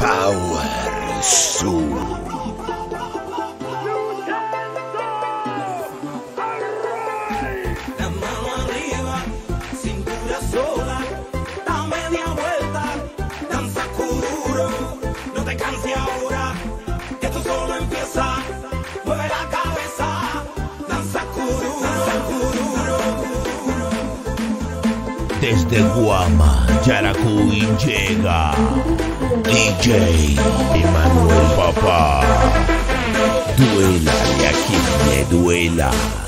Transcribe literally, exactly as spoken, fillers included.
Power Sur. La mano arriba, cintura sola, da media vuelta, danza Kuduro, no te canses ahora, que esto solo empieza, mueve la cabeza, danza Kuduro, danza Kuduro. Desde Guama, Yaracuy llega DjEma Nuel, papá. Duélale a quien me duela.